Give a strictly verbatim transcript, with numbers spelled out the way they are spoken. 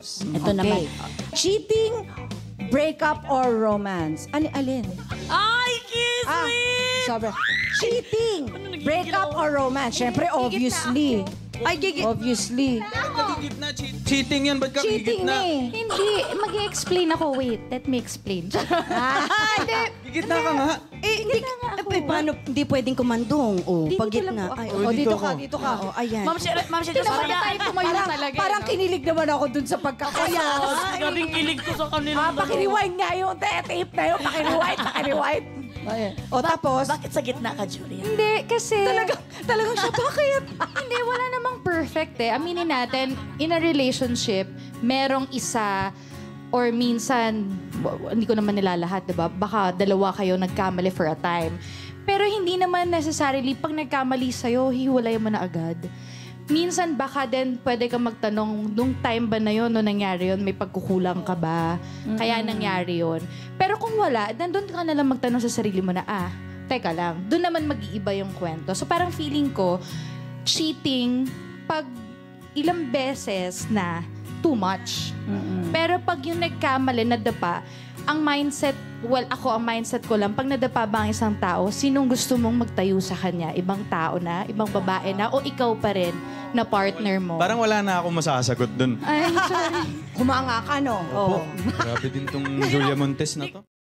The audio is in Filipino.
Rose. Ito naman. Cheating, breakup, or romance? Ano, alin? Ay, kiss Ah, me! sobra. Cheating, breakup, or romance? Siyempre, obviously. Ay, gigi... Obviously. Gitna, cheat- cheating yan. Ba't ka Cheating gigitna? na eh. Hindi, mag-i-explain ako. Wait, let me explain. Hindi. Gigitna ka nga. Eh, hindi, eh, paano, hindi pwedeng kumandong. O, Dito pag gitna. lang po Ay, ako. O, dito dito ako. ka, dito ka. Oo, ayan. Ma'am Sheila, Ma'am Sheila, Hindi naman sana. tayo tumayo Parang, talaga. parang no? kinilig naman ako dun sa pagkakaya. Gabing kilig ko sa kanila. Ah, pakiriwind nga yung te- tape na yun. Pakiriwind, pakiriwind. Ayan. O tapos, Bakit sa gitna ka, Julia? Hindi, kasi... talagang, talagang siya, bakit? Hindi, wala namang perfect eh. Aminin natin, in a relationship, merong isa or minsan, w- hindi ko naman nilalahat, di ba? Baka dalawa kayo nagkamali for a time. Pero hindi naman necessarily pag nagkamali sa'yo, hiwalay mo na agad. Minsan baka din pwede kang magtanong, nung time ba na yun, nung nangyari yun, may pagkukulang ka ba? Kaya nangyari yun. Pero kung wala, nandun ka na lang magtanong sa sarili mo na, ah, teka lang, doon naman mag-iiba yung kwento. So parang feeling ko, cheating, pag ilang beses na, too much. Pero pag yung nagkamali, nadapa, ang mindset, well, ako, ang mindset ko lang, pag nadapa ba ang isang tao, sinong gusto mong magtayo sa kanya? Ibang tao na? Ibang babae na? O ikaw pa rin na partner mo? Parang wala na akong masasagot dun. Ay, sorry. Humanga ka, no? Oo. Grabe din tong Julia Montes na to.